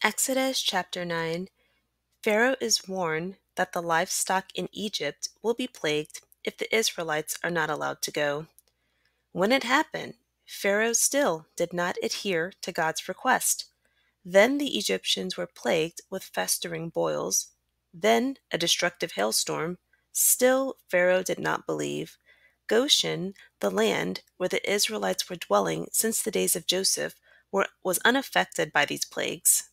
Exodus chapter 9. Pharaoh is warned that the livestock in Egypt will be plagued if the Israelites are not allowed to go. When it happened, Pharaoh still did not adhere to God's request. Then the Egyptians were plagued with festering boils, then a destructive hailstorm. Still Pharaoh did not believe. Goshen, the land where the Israelites were dwelling since the days of Joseph, was unaffected by these plagues.